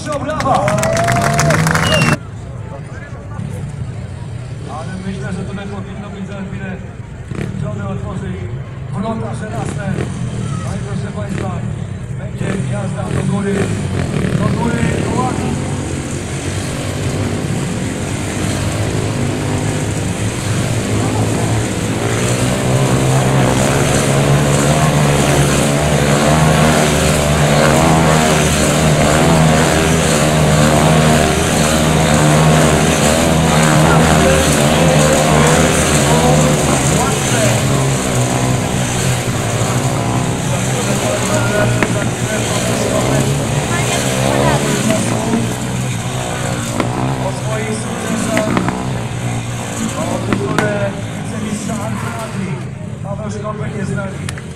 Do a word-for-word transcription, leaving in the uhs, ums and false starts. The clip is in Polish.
Proszę o brawa! Ale myślę, że tutaj powinno być za chwilę żony otworzy i wrota żelazne. No i proszę Państwa, będzie jazda do góry, do góry, do ładu. Paweł Szkopek jest z nami.